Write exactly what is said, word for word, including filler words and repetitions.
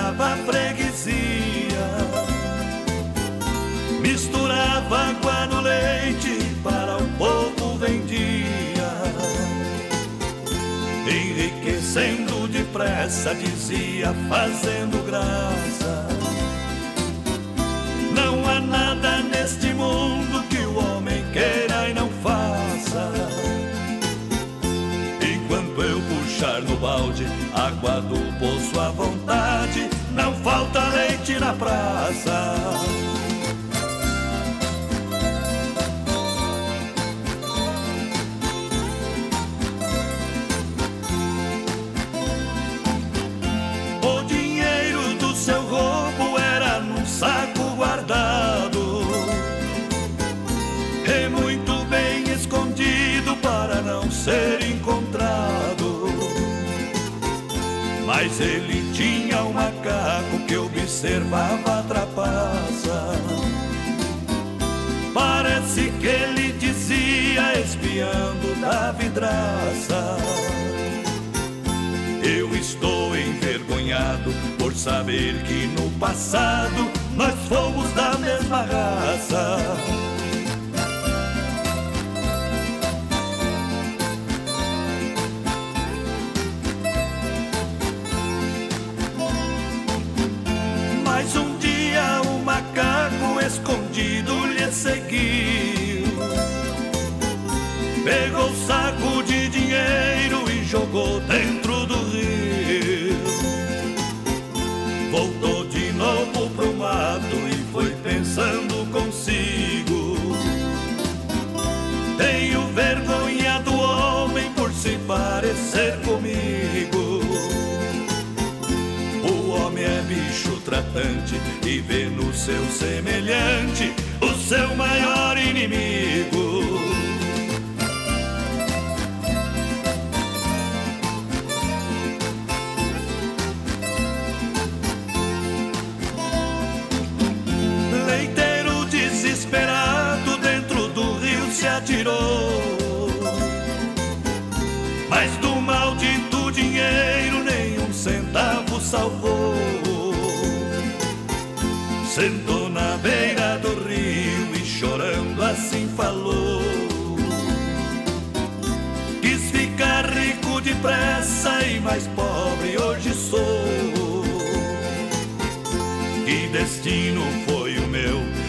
pagava a freguesia, misturava água no leite, para o povo vendia, enriquecendo depressa, dizia, fazendo graça. Não há nada neste mundo que o homem queira e não faça. Enquanto eu puxar no balde água do poço à vontade, não falta leite na praça. O dinheiro do seu roubo era num saco guardado, e muito bem escondido para não ser encontrado. Mas ele tinha um macaco que observava a trapaça. Parece que ele dizia, espiando da vidraça: eu estou envergonhado por saber que no passado nós fomos da mesma raça. Mas um dia o macaco escondido lhe seguiu, pegou o saco de dinheiro e jogou dentro do rio. Voltou de novo pro mato e foi pensando consigo: tenho vergonha do homem por se parecer comigo. O homem é bicho tratante e vê no seu semelhante o seu maior inimigo. Leiteiro desesperado dentro do rio se atirou, mas do maldito dinheiro nenhum centavo salvou. Sentou na beira do rio e chorando assim falou: quis ficar rico depressa e mais pobre hoje sou. Que destino foi o meu